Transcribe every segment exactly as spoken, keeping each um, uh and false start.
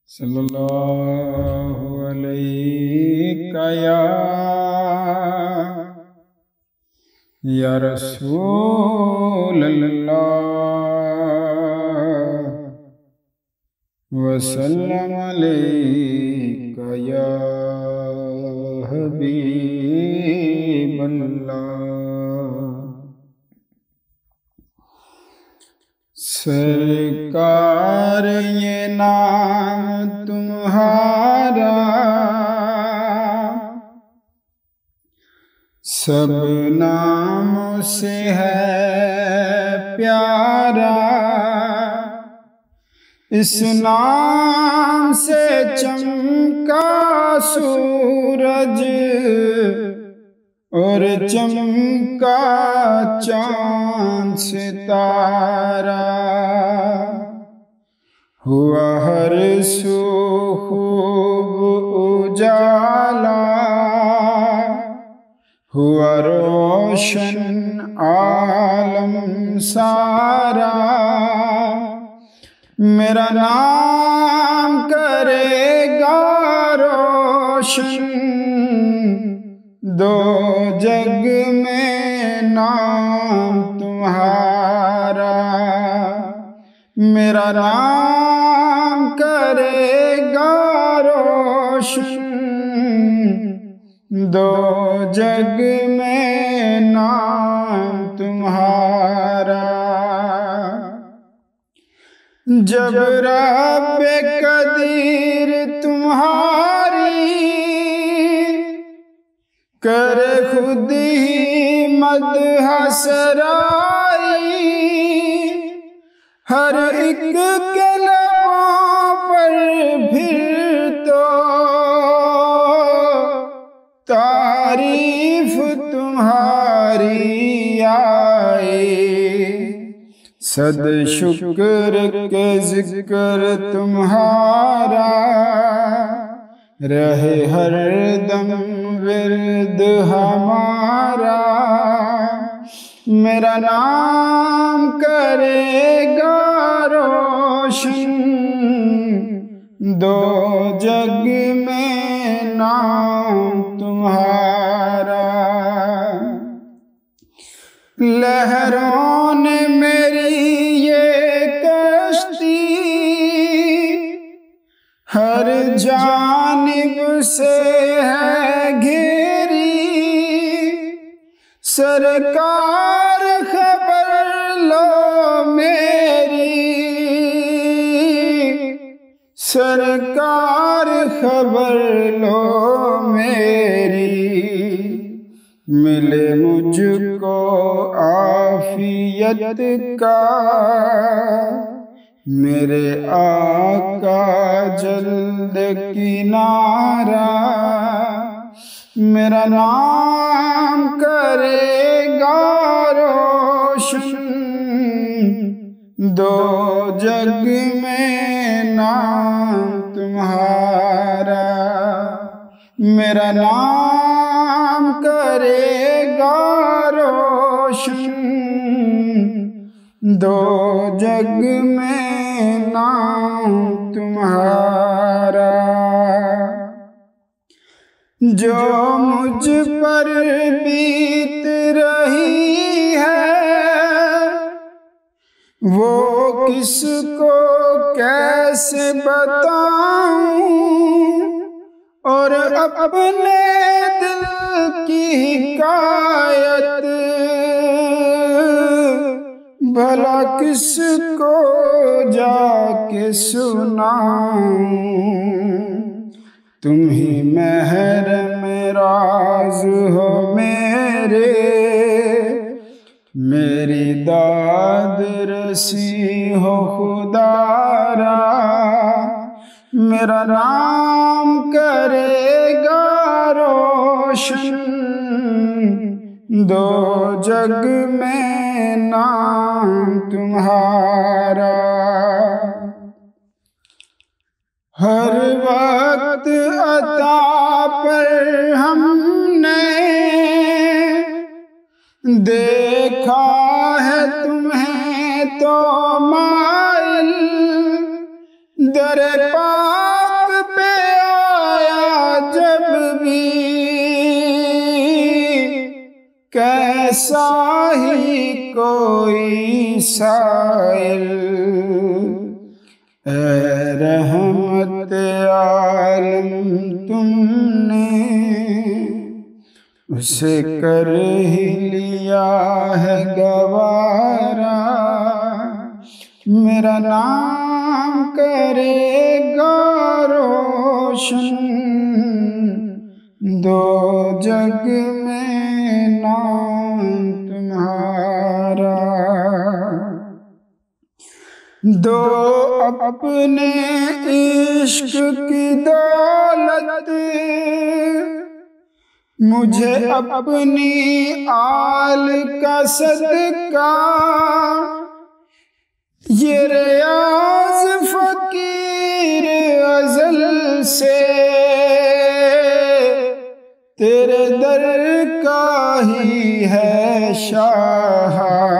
सल्लल्लाहु अलैका या या रसूल अल्लाह वसल्लम अलैका या हबीब अल्लाह। सरकार ये नाम तुम्हारा सब नामों से है प्यारा। इस नाम से चमका सूरज और चमका चाँद सितारा। हुआ हर सू खूब उजाला, हुआ रोशन आलम सारा। मेरा नाम करेगा रोशन दो जग में नाम तुम्हारा। मेरा नाम करेगा रोशन दो जग में नाम तुम्हारा। जब रब्बे कदीर तुम्हारी करे खुद ही मदह सराई। हर एक के लबों पर फिर तो तारीफ तुम्हारी आए। सद शुक्र के जिक्र तुम्हारा रहे हर दम विरद हमारा। मेरा नाम करेगा रोशन दो जग में नाम तुम्हारा। लहरों ने मेरी ये कश्ती हर जानिब से है घेरी। सरकार खबर लो मेरी, सरकार खबर लो मेरी। मिले मुझको आफियत का मेरे आका जल्द किनारा। मेरा नाम करेगा रोशन दो जग में नाम तुम्हारा। मेरा नाम करेगा रोशन दो जग में नाम तुम्हारा। जो मुझ पर बीत रही है वो किसको कैसे बताऊं। और अपने दिल की हिकायत भला किसको जाके सुनाऊं। तुम ही महरम राज हो मेरे, मेरी दाद रसी हो खुदारा। मेरा नाम करेगा रोशन दो जग में नाम तुम्हारा। हर वक्त अता पर हमने देखा है तुम्हें तो माइल दर पार ऐसा ही कोई साइल। ऐ रहमत आलम तुमने उसे कर ही लिया है गवारा। मेरा नाम करेगा रोशन दो जग में नाम तुम्हारा। दो अपने इश्क की दौलत मुझे अपनी आल का सदका। ये रियाज फकीर अज़ल से तेरे दर का ही है शाह।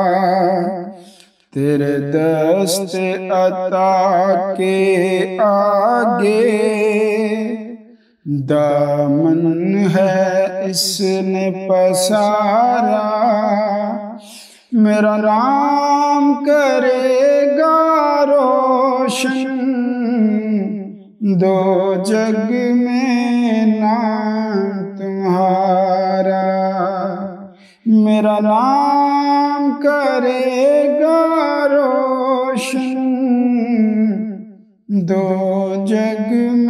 तेरे दस्ते अता के आगे दामन है इसने पसारा। मेरा नाम करेगा रोशन दो जग में नाम तुम्हारा। मेरा नाम करेगा रोशन दो जग में